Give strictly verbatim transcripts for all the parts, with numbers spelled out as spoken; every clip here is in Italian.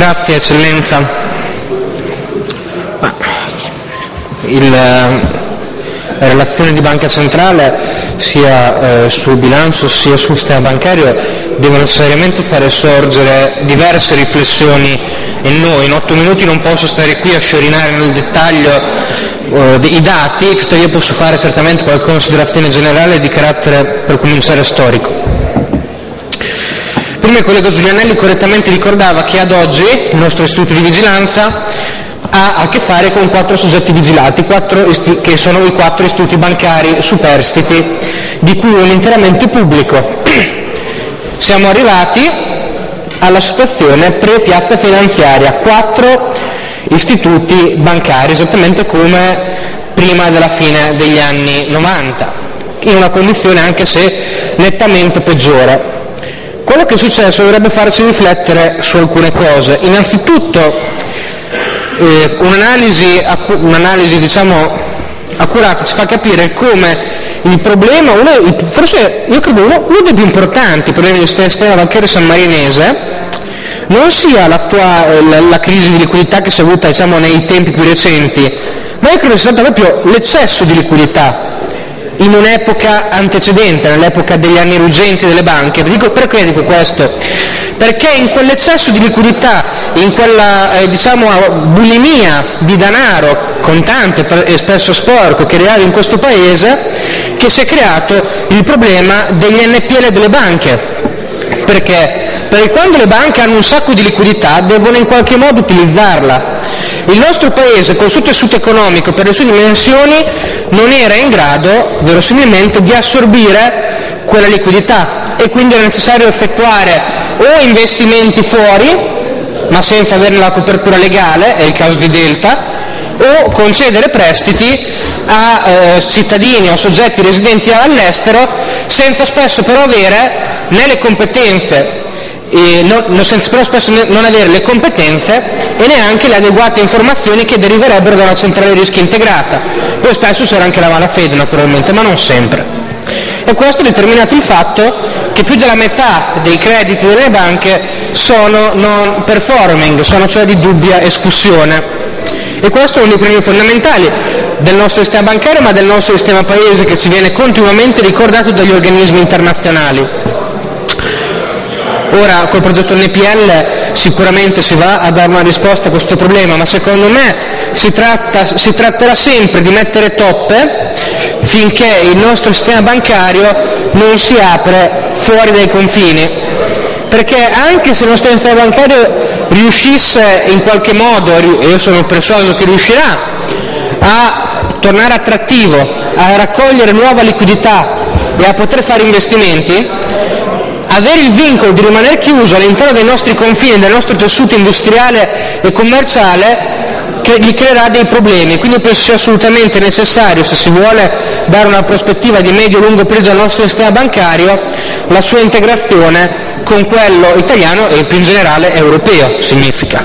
Grazie Eccellenza. Il, la relazione di Banca Centrale sia eh, sul bilancio sia sul sistema bancario deve necessariamente fare sorgere diverse riflessioni in noi. In otto minuti non posso stare qui a sciorinare nel dettaglio eh, i dati, tuttavia posso fare certamente qualche considerazione generale di carattere, per cominciare, storico. Prima il collega Giulianelli correttamente ricordava che ad oggi il nostro istituto di vigilanza ha a che fare con quattro soggetti vigilati, quattro che sono i quattro istituti bancari superstiti, di cui uno interamente pubblico. Siamo arrivati alla situazione pre-piazza finanziaria, quattro istituti bancari, esattamente come prima della fine degli anni novanta, in una condizione anche se nettamente peggiore. Quello che è successo dovrebbe farci riflettere su alcune cose. Innanzitutto, Eh, un'analisi, un'analisi diciamo, accurata ci fa capire come il problema, uno, forse io credo uno, uno dei più importanti problemi del sistema bancario sammarinese non sia la, la crisi di liquidità che si è avuta, diciamo, nei tempi più recenti, ma io credo sia stato proprio l'eccesso di liquidità in un'epoca antecedente, nell'epoca degli anni ruggenti delle banche. Dico, perché dico questo? Perché in quell'eccesso di liquidità, in quella eh, diciamo, bulimia di denaro contante e spesso sporco che arrivava in questo paese, che si è creato il problema degli N P L delle banche. Perché? Perché quando le banche hanno un sacco di liquidità devono in qualche modo utilizzarla. Il nostro paese, col suo tessuto economico, per le sue dimensioni, non era in grado, verosimilmente, di assorbire quella liquidità, e quindi era necessario effettuare o investimenti fuori, ma senza averne la copertura legale, è il caso di Delta, o concedere prestiti a eh, cittadini o soggetti residenti all'estero, senza spesso però avere né le competenze, E non, senza però spesso non avere le competenze e neanche le adeguate informazioni che deriverebbero da una centrale rischi integrata. Poi spesso c'era anche la malafede, naturalmente, ma non sempre. E questo ha determinato il fatto che più della metà dei crediti delle banche sono non performing, sono cioè di dubbia escussione. E questo è uno dei problemi fondamentali del nostro sistema bancario, ma del nostro sistema paese, che ci viene continuamente ricordato dagli organismi internazionali. Ora, col progetto N P L sicuramente si va a dare una risposta a questo problema, ma secondo me si, tratta, si tratterà sempre di mettere toppe finché il nostro sistema bancario non si apre fuori dai confini. Perché anche se il nostro sistema bancario riuscisse in qualche modo, e io sono persuaso che riuscirà, a tornare attrattivo, a raccogliere nuova liquidità e a poter fare investimenti, avere il vincolo di rimanere chiuso all'interno dei nostri confini, del nostro tessuto industriale e commerciale, che gli creerà dei problemi. Quindi penso sia assolutamente necessario, se si vuole dare una prospettiva di medio-lungo periodo al nostro sistema bancario, la sua integrazione con quello italiano e più in generale europeo, significa.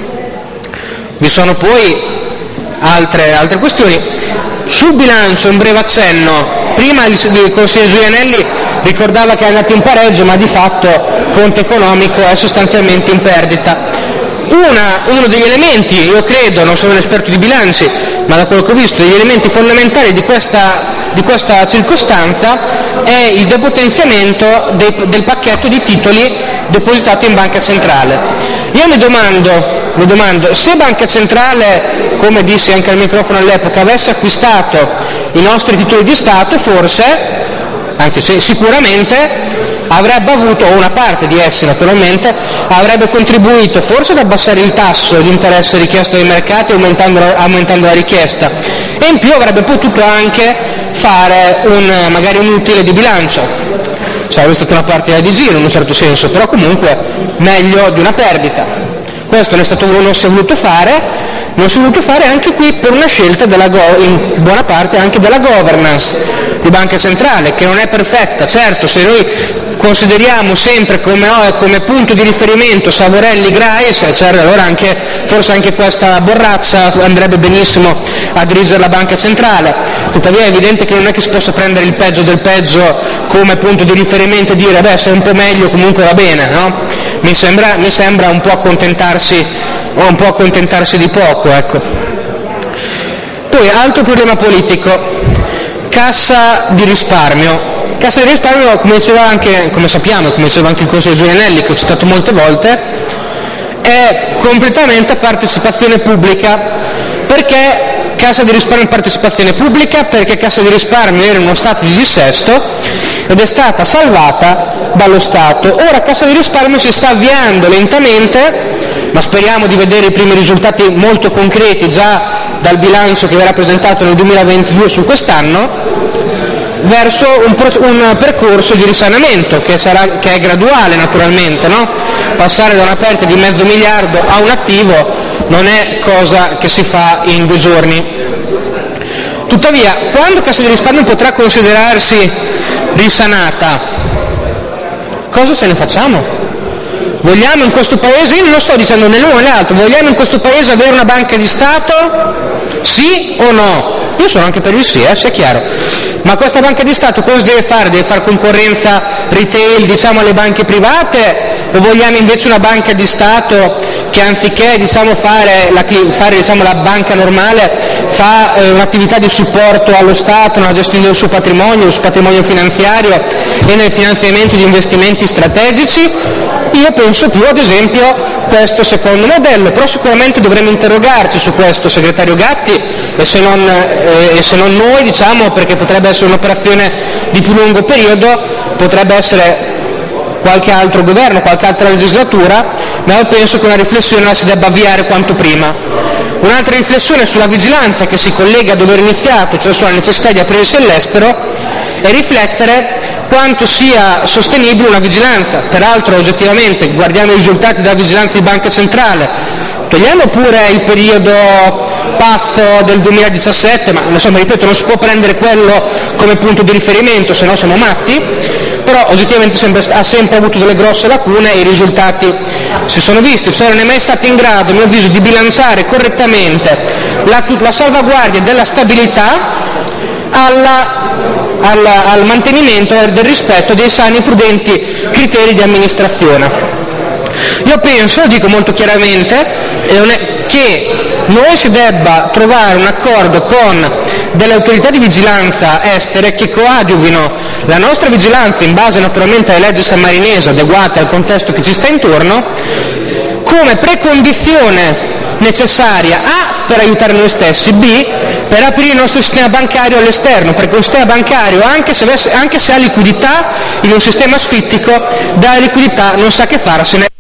Vi sono poi altre, altre questioni. Sul bilancio, un breve accenno. Prima il consigliere Giulianelli ricordava che è andato in pareggio, ma di fatto conto economico è sostanzialmente in perdita. Una, uno degli elementi, io credo, non sono un esperto di bilanci, ma da quello che ho visto, degli elementi fondamentali di questa, di questa circostanza è il depotenziamento dei, del pacchetto di titoli depositato in Banca Centrale. Io mi domando, mi domando, se Banca Centrale, come dissi anche al microfono all'epoca, avesse acquistato i nostri titoli di Stato, forse, anzi sicuramente, avrebbe avuto, o una parte di essi naturalmente, avrebbe contribuito forse ad abbassare il tasso di interesse richiesto dai mercati aumentando, aumentando la richiesta, e in più avrebbe potuto anche fare un, magari un utile di bilancio. Sarebbe stata una partita di giro in un certo senso, però comunque meglio di una perdita. Questo non, è stato, non si è voluto fare, non si è voluto fare anche qui per una scelta della go- in buona parte anche della governance di Banca Centrale, che non è perfetta. Certo, se noi consideriamo sempre come, oh, come punto di riferimento Savorelli, Grais, cioè, allora anche, forse anche questa borraccia andrebbe benissimo a dirigere la Banca Centrale. Tuttavia è evidente che non è che si possa prendere il peggio del peggio come punto di riferimento e dire beh, se è un po' meglio comunque va bene, no? Mi sembra, mi sembra un po' accontentarsi, un po' accontentarsi di poco, ecco. Poi altro problema politico, Cassa di risparmio. Cassa di risparmio, come diceva anche, come sappiamo, come diceva anche il consigliere Giulianelli, che ho citato molte volte, è completamente a partecipazione pubblica. Perché Cassa di risparmio è partecipazione pubblica? Perché Cassa di risparmio era in uno stato di dissesto ed è stata salvata dallo Stato. Ora Cassa di risparmio si sta avviando lentamente, ma speriamo di vedere i primi risultati molto concreti già dal bilancio che verrà presentato nel duemilaventidue su quest'anno, verso un, un percorso di risanamento che, sarà, che è graduale naturalmente, no? Passare da una perdita di mezzo miliardo a un attivo non è cosa che si fa in due giorni. Tuttavia, quando Cassa di risparmio potrà considerarsi risanata, cosa ce ne facciamo? Vogliamo in questo Paese, io non lo sto dicendo né l'uno né l'altro, vogliamo in questo Paese avere una banca di Stato? Sì o no? Io sono anche per il sì, eh, sia chiaro. Ma questa banca di Stato cosa deve fare? Deve fare concorrenza retail, diciamo, alle banche private? O vogliamo invece una banca di Stato che anziché, diciamo, fare, la, fare diciamo, la banca normale, fa eh, un'attività di supporto allo Stato nella gestione del suo patrimonio, del suo patrimonio finanziario e nel finanziamento di investimenti strategici? Io penso più, ad esempio, questo secondo modello, però sicuramente dovremmo interrogarci su questo, segretario Gatti, e se non, eh, e se non noi, diciamo, perché potrebbe essere un'operazione di più lungo periodo, potrebbe essere qualche altro governo, qualche altra legislatura, ma io penso che una riflessione la si debba avviare quanto prima. Un'altra riflessione sulla vigilanza che si collega a dove era iniziato, cioè sulla necessità di aprirsi all'estero, e riflettere quanto sia sostenibile una vigilanza. Peraltro oggettivamente guardiamo i risultati della vigilanza di Banca Centrale, togliamo pure il periodo pazzo del duemiladiciassette, ma insomma ripeto non si può prendere quello come punto di riferimento, se no siamo matti, però oggettivamente sempre, ha sempre avuto delle grosse lacune e i risultati si sono visti, cioè non è mai stato in grado, a mio avviso, di bilanciare correttamente la, la salvaguardia della stabilità alla, alla, al mantenimento del rispetto dei sani e prudenti criteri di amministrazione. Io penso, lo dico molto chiaramente, che noi si debba trovare un accordo con delle autorità di vigilanza estere che coadiuvino la nostra vigilanza in base naturalmente alle leggi sammarinesi adeguate al contesto che ci sta intorno, come precondizione necessaria A per aiutare noi stessi, B per aprire il nostro sistema bancario all'esterno, perché un sistema bancario, anche se, anche se ha liquidità, in un sistema asfittico, dalla liquidità non sa che farsene.